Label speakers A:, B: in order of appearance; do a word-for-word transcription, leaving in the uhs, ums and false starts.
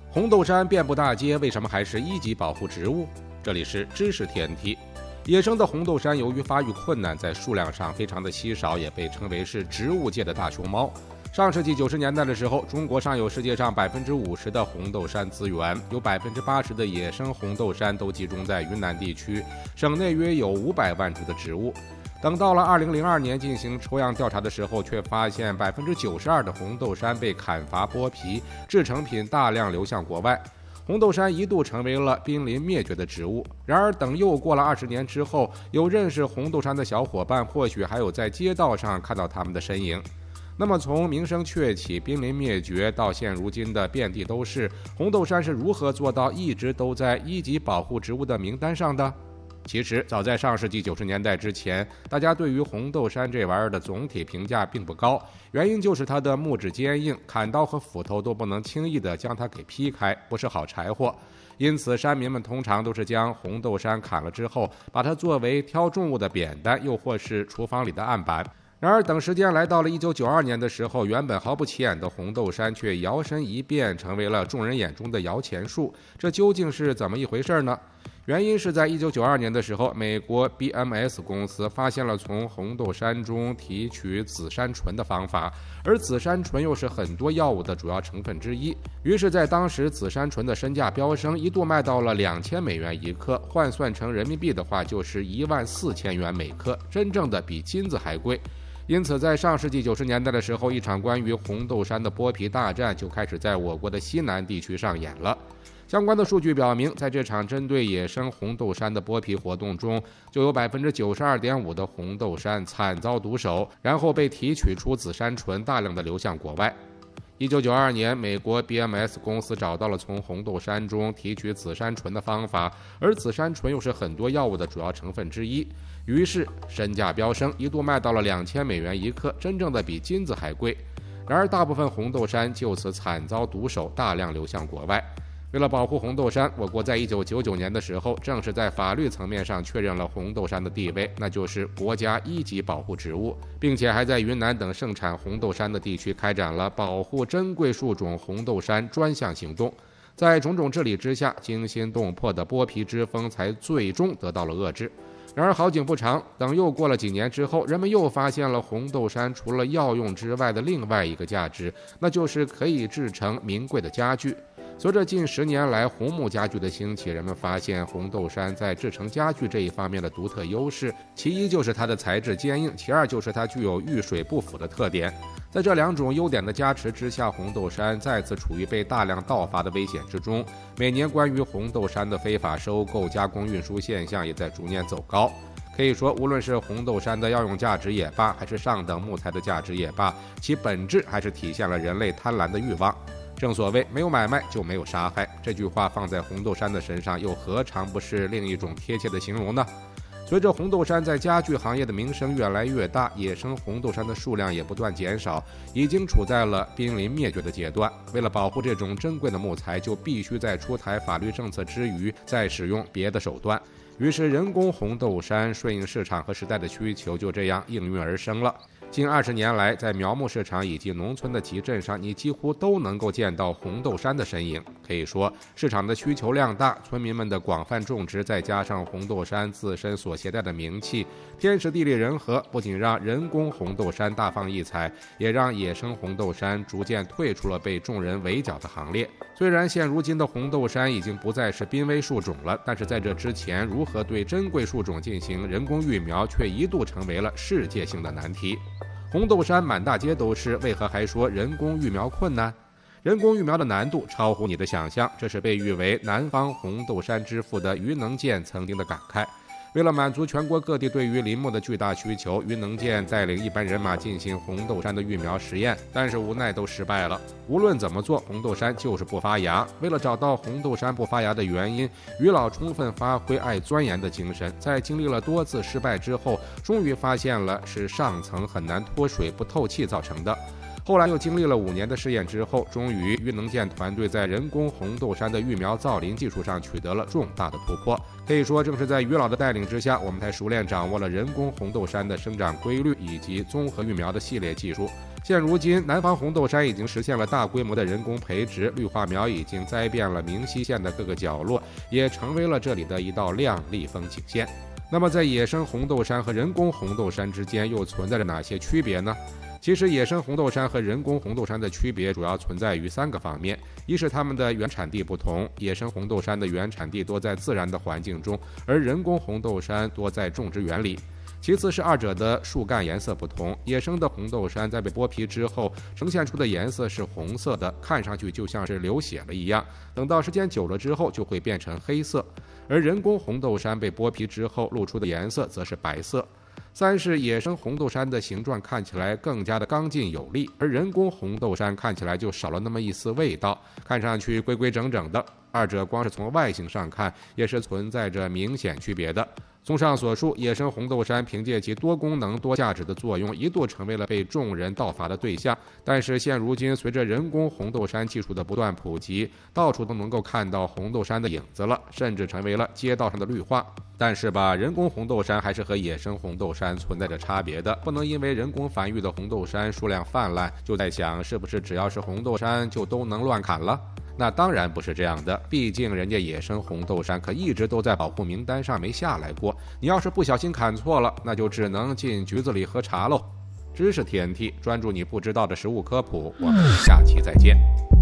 A: 红豆杉遍布大街，为什么还是一级保护植物？这里是知识 T N T。野生的红豆杉由于发育困难，在数量上非常的稀少，也被称为是植物界的大熊猫。上世纪九十年代的时候，中国上有世界上百分之五十的红豆杉资源，有百分之八十的野生红豆杉都集中在云南地区，省内约有五百万株的植物。等到了二零零二年进行抽样调查的时候，却发现百分之九十二的红豆杉被砍伐剥皮，制成品大量流向国外。红豆杉一度成为了濒临灭绝的植物。然而，等又过了二十年之后，有认识红豆杉的小伙伴，或许还有在街道上看到它们的身影。那么，从名声鹊起、濒临灭绝到现如今的遍地都是，红豆杉是如何做到一直都在一级保护植物的名单上的？其实，早在上世纪九十年代之前，大家对于红豆杉这玩意儿的总体评价并不高，原因就是它的木质坚硬，砍刀和斧头都不能轻易地将它给劈开，不是好柴火。因此，山民们通常都是将红豆杉砍了之后，把它作为挑重物的扁担，又或是厨房里的案板。然而，等时间来到了一九九二年的时候，原本毫不起眼的红豆杉却摇身一变，成为了众人眼中的摇钱树。这究竟是怎么一回事呢？原因是在一九九二年的时候，美国 B M S 公司发现了从红豆杉中提取紫杉醇的方法，而紫杉醇又是很多药物的主要成分之一。于是，在当时紫杉醇的身价飙升，一度卖到了两千美元一克，换算成人民币的话，就是一万四千元每克，真正的比金子还贵。因此，在上世纪九十年代的时候，一场关于红豆杉的剥皮大战就开始在我国的西南地区上演了。相关的数据表明，在这场针对野生红豆杉的剥皮活动中，就有 百分之九十二点五 的红豆杉惨遭毒手，然后被提取出紫杉醇，大量的流向国外。一九九二年，美国 B M S 公司找到了从红豆杉中提取紫杉醇的方法，而紫杉醇又是很多药物的主要成分之一，于是身价飙升，一度卖到了两千美元一克，真正的比金子还贵。然而，大部分红豆杉就此惨遭毒手，大量流向国外。为了保护红豆杉，我国在一九九九年的时候，正是在法律层面上确认了红豆杉的地位，那就是国家一级保护植物，并且还在云南等盛产红豆杉的地区开展了保护珍贵树种红豆杉专项行动。在种种治理之下，惊心动魄的剥皮之风才最终得到了遏制。然而好景不长，等又过了几年之后，人们又发现了红豆杉除了药用之外的另外一个价值，那就是可以制成名贵的家具。随着近十年来红木家具的兴起，人们发现红豆杉在制成家具这一方面的独特优势，其一就是它的材质坚硬，其二就是它具有遇水不腐的特点。在这两种优点的加持之下，红豆杉再次处于被大量盗伐的危险之中。每年关于红豆杉的非法收购、加工、运输现象也在逐年走高。可以说，无论是红豆杉的药用价值也罢，还是上等木材的价值也罢，其本质还是体现了人类贪婪的欲望。正所谓没有买卖就没有杀害，这句话放在红豆杉的身上，又何尝不是另一种贴切的形容呢？随着红豆杉在家具行业的名声越来越大，野生红豆杉的数量也不断减少，已经处在了濒临灭绝的阶段。为了保护这种珍贵的木材，就必须在出台法律政策之余，再使用别的手段。于是，人工红豆杉顺应市场和时代的需求，就这样应运而生了。近二十年来，在苗木市场以及农村的集镇上，你几乎都能够见到红豆杉的身影。可以说，市场的需求量大，村民们的广泛种植，再加上红豆杉自身所携带的名气，天时地利人和，不仅让人工红豆杉大放异彩，也让野生红豆杉逐渐退出了被众人围剿的行列。虽然现如今的红豆杉已经不再是濒危树种了，但是在这之前，如何对珍贵树种进行人工育苗，却一度成为了世界性的难题。红豆杉满大街都是，为何还说人工育苗困难？人工育苗的难度超乎你的想象，这是被誉为南方红豆杉之父的于能健曾经的感慨。为了满足全国各地对于林木的巨大需求，于能健带领一班人马进行红豆杉的育苗实验，但是无奈都失败了。无论怎么做，红豆杉就是不发芽。为了找到红豆杉不发芽的原因，于老充分发挥爱钻研的精神，在经历了多次失败之后，终于发现了是上层很难脱水不透气造成的。后来又经历了五年的试验之后，终于于能健团队在人工红豆杉的育苗造林技术上取得了重大的突破。可以说，正是在于老的带领之下，我们才熟练掌握了人工红豆杉的生长规律以及综合育苗的系列技术。 现如今，南方红豆杉已经实现了大规模的人工培植，绿化苗已经栽遍了明溪县的各个角落，也成为了这里的一道亮丽风景线。那么，在野生红豆杉和人工红豆杉之间又存在着哪些区别呢？其实，野生红豆杉和人工红豆杉的区别主要存在于三个方面：一是它们的原产地不同，野生红豆杉的原产地多在自然的环境中，而人工红豆杉多在种植园里；其次是二者的树干颜色不同，野生的红豆杉在被剥皮之后呈现出的颜色是红色的，看上去就像是流血了一样，等到时间久了之后就会变成黑色，而人工红豆杉被剥皮之后露出的颜色则是白色。三是野生红豆杉的形状看起来更加的刚劲有力，而人工红豆杉看起来就少了那么一丝味道，看上去规规整整的。二者光是从外形上看也是存在着明显区别的。综上所述，野生红豆杉凭借其多功能多价值的作用，一度成为了被众人盗伐的对象。但是现如今，随着人工红豆杉技术的不断普及，到处都能够看到红豆杉的影子了，甚至成为了街道上的绿化。但是吧，人工红豆杉还是和野生红豆杉存在着差别的，不能因为人工繁育的红豆杉数量泛滥，就在想是不是只要是红豆杉就都能乱砍了。那当然不是这样的，毕竟人家野生红豆杉可一直都在保护名单上没下来过，你要是不小心砍错了，那就只能进局子里喝茶喽。知识 T N T， 专注你不知道的食物科普，我们下期再见。